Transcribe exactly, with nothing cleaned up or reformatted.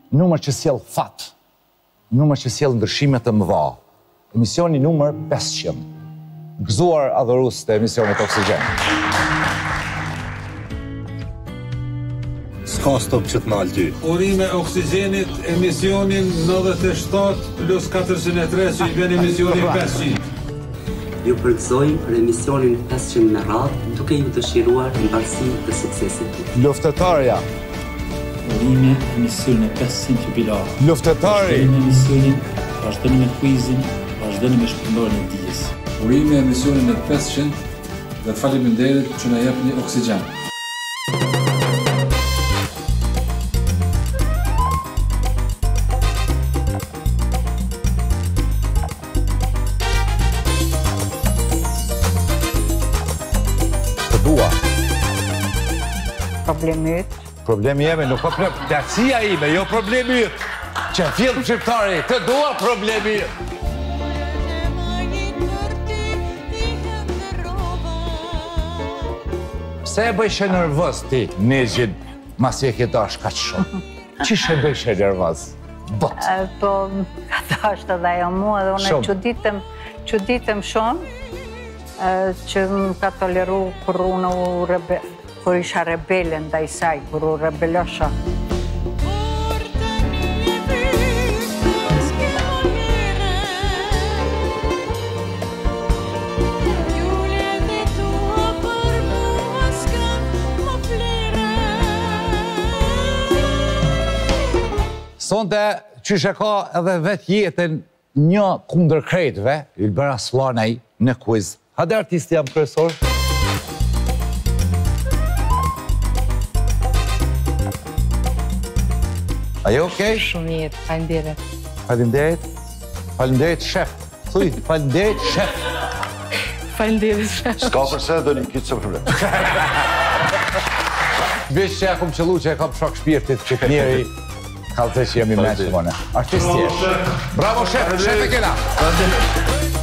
numër që sjell fat, numër që sjell ndryshimet të mëdha. Emisioni numër pesëqind. Gëzuar adhurues të emisionit Oksigjen. S'ka stop që të nalë ty. Urime Oksigjenit, emisionin nëntëdhjetë e shtatë plus katërqind e tre që i bën emisionin pesëqind. Ju përgëzojmë për emisionin pesëqind me radhë, duke ju dëshiruar mbarësi të suksesit të tij. Luftetarja. Urime emisionin e pesëqind jubilar. Luftetari. Urime emisionin, vazhdoni me kuizin, vazhdoni me shpërndarjen e dijes. Urime emisionin e pesëqind dhe faleminderit që na jepni Oksigjen. Problemi yt. Problemi jemi, nuk ka problem. Platësia ime, jo problemi yt. Që fill shqiptari, të dua problemi yt. Pse e bëjshë nervoz ti, Nezhin, masi e ke dash kaq shumë? Çish e bëjshë nervoz? Bot. Po, ka dashtë edhe ajo mua dhe unë çuditem, çuditem shumë që më ka toleru kur unë u rebe, kur isha rebele ndaj saj, kur u rebelosha. Sonte, qysh e ka edhe vetë jetën një kundër krejtëve, Ylbera Sllanej në quiz. Hade artisti jam kryesor? Ajo okej? Shumë mirë, faleminderit. Faleminderit. Faleminderit shef. Thuj, faleminderit shef. Faleminderit shef. S'ka përse do një kitë se problem. Veç që ja kom qëllu që e kam shok shpirtit që të njeri kalëte që jemi me që mone. Artist tjesh. Bravo shef, shef e kena.